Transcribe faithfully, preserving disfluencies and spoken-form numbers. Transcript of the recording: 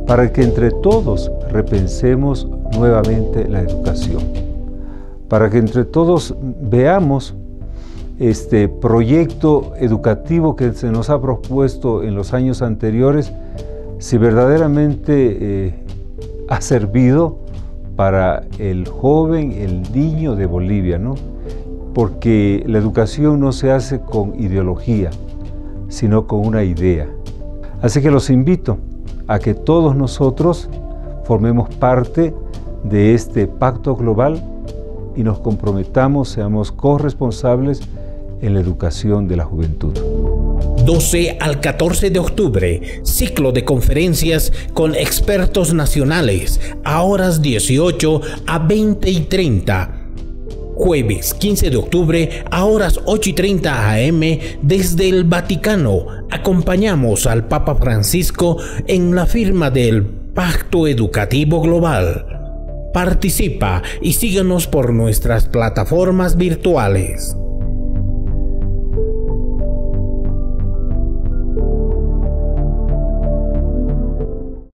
para que entre todos repensemos nuevamente la educación, para que entre todos veamos este proyecto educativo que se nos ha propuesto en los años anteriores, si verdaderamente eh, ha servido para el joven, el niño de Bolivia, ¿no? Porque la educación no se hace con ideología, sino con una idea. Así que los invito a que todos nosotros formemos parte de este pacto global y nos comprometamos, seamos corresponsables en la educación de la juventud. doce al catorce de octubre, ciclo de conferencias con expertos nacionales a horas dieciocho a veinte y treinta. Jueves quince de octubre a horas ocho y treinta a eme desde el Vaticano. Acompañamos al Papa Francisco en la firma del Pacto Educativo Global. Participa y síganos por nuestras plataformas virtuales.